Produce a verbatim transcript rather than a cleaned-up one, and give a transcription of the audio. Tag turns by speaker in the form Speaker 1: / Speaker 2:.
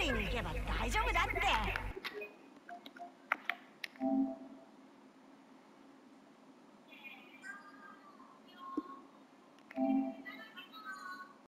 Speaker 1: リーに行けば大丈夫だって。